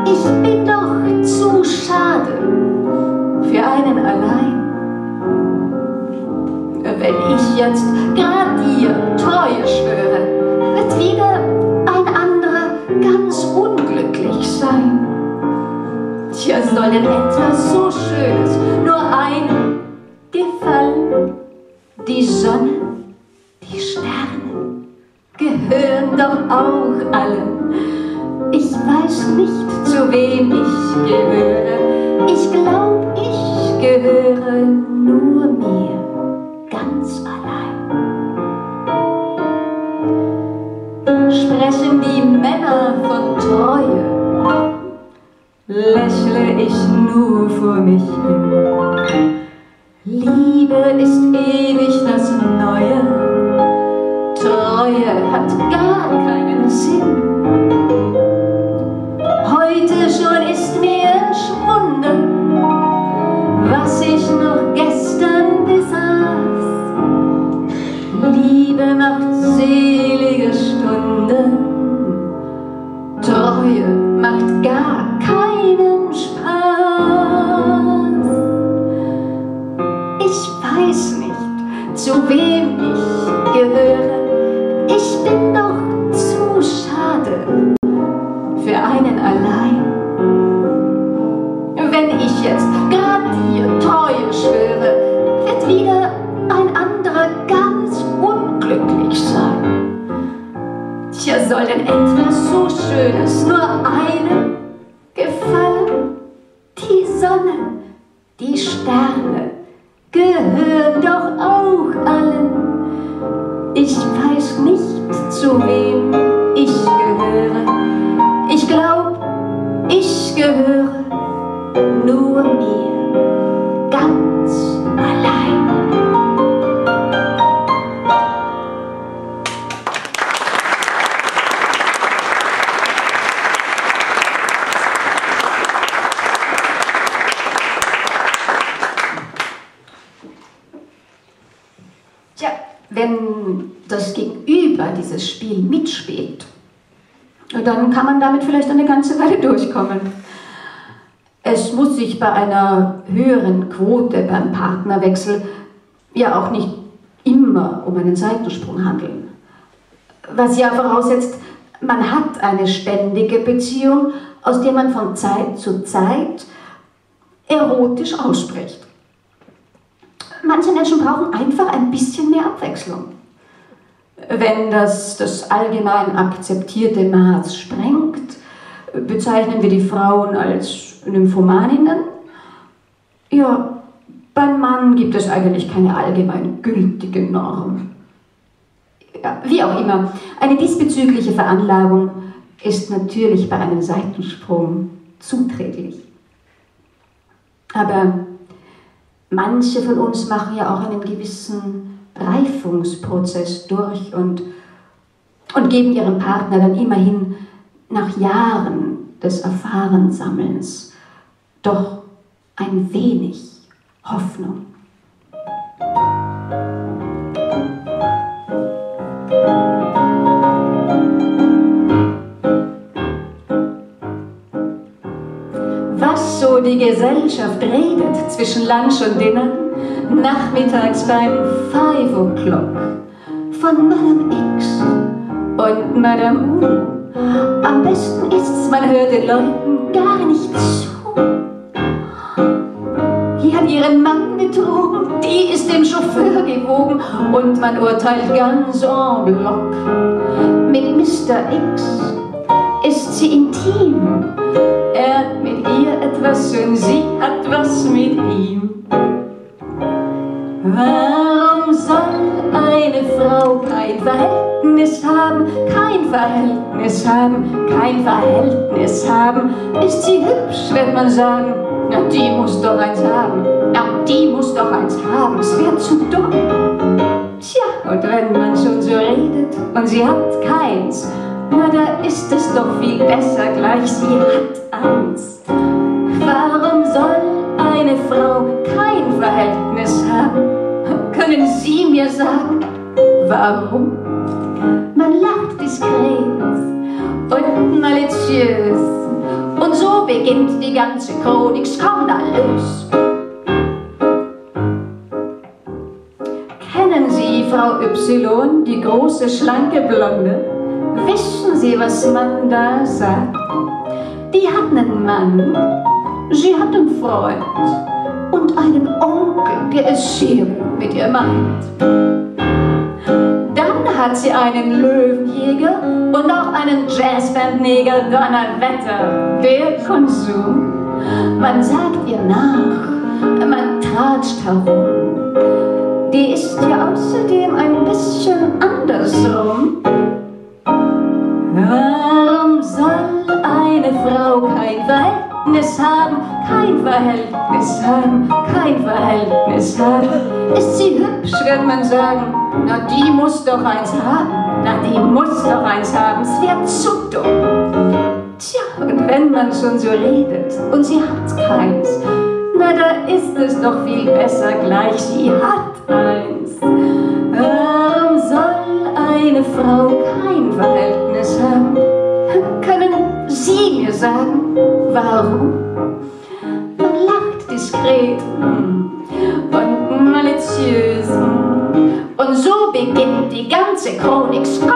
Ich bin doch zu schade für einen allein. Wenn ich jetzt grad dir Treue schwöre, wird wieder ein anderer ganz unglücklich sein. Tja, soll denn etwas so Schönes nur einem gefallen? Die Sonne, die Sterne gehören doch auch allen. Ich weiß nicht, zu wem ich gehöre. Ich glaub, ich gehöre nur mir ganz allein. Sprechen die Männer von Treue, lächle ich nur vor mich hin. Liebe ist ewig das Neue, Treue hat gar keinen Sinn. Heute schon ist mir entschwunden, was ich noch gestern besaß. Liebe macht selige Stunden, Treue macht gar keinen Spaß. Ich weiß nicht, zu wem ich gehöre. Ich bin doch zu schade für einen allein. Wenn ich jetzt grad dir Treue schwöre, wird wieder ein anderer ganz unglücklich sein. Tja, soll denn etwas so Schönes nur einem gefallen? Die Sonne, die Sterne gehören doch auch allen. Ich weiß nicht, zu wem ich gehöre. Ich glaub, ich gehöre nur mir ganz allein. Tja, wenn das Gegenüber dieses Spiel mitspielt, dann kann man damit vielleicht eine ganze Weile durchkommen. Es muss sich bei einer höheren Quote beim Partnerwechsel ja auch nicht immer um einen Seitensprung handeln. Was ja voraussetzt, man hat eine ständige Beziehung, aus der man von Zeit zu Zeit erotisch ausspricht. Manche Menschen brauchen einfach ein bisschen mehr Abwechslung. Wenn das allgemein akzeptierte Maß sprengt, bezeichnen wir die Frauen als Nymphomaninnen. Ja, beim Mann gibt es eigentlich keine allgemein gültige Norm. Ja, wie auch immer, eine diesbezügliche Veranlagung ist natürlich bei einem Seitensprung zuträglich. Aber manche von uns machen ja auch einen gewissen Reifungsprozess durch und geben ihrem Partner dann immerhin nach Jahren des Erfahrensammelns doch ein wenig Hoffnung. Was so die Gesellschaft redet zwischen Lunch und Dinner, nachmittags beim 5 o'clock von Madame X und Madame U. Am besten ist's, man hört den Leuten gar nicht zu. Die hat ihren Mann betrogen, die ist dem Chauffeur gewogen und man urteilt ganz en bloc. Mit Mr. X ist sie intim, er hat mit ihr etwas und sie hat was mit ihm. Warum soll eine Frau kein Verhältnis haben, kein Verhältnis haben, kein Verhältnis haben? Ist sie hübsch, wird man sagen, na die muss doch eins haben, na die muss doch eins haben, es wär zu dumm. Tja, und wenn man schon so redet und sie hat keins, na da ist es doch viel besser gleich, sie hat eins. Warum soll eine Frau kein Verhältnis haben? Können Sie mir sagen, warum? Man lacht diskret und maliziös und so beginnt die ganze Chronik skandalös. Kennen Sie Frau Y, die große, schlanke Blonde? Wissen Sie, was man da sagt? Die hat einen Mann, sie hat einen Freund und einen Onkel, der es sehr gut mit ihr meint. Dann hat sie einen Löwenjäger und auch einen Jazzbandneger, Donnerwetter. Der Konsum, man sagt ihr nach, man tratscht herum. Die ist ja außerdem ein bisschen andersrum. Warum soll eine Frau kein Verhältnis haben? Kein Verhältnis haben, kein Verhältnis haben. Ist sie hübsch, wird man sagen. Na, die muss doch eins haben. Na, die muss doch eins haben. Es wäre zu dumm. Tja, und wenn man schon so redet und sie hat keins, na, da ist es doch viel besser gleich, sie hat eins. Warum soll eine Frau kein Verhältnis haben? Können Sie mir sagen, warum? Man lacht diskret und maliziös und so beginnt die ganze Chronik.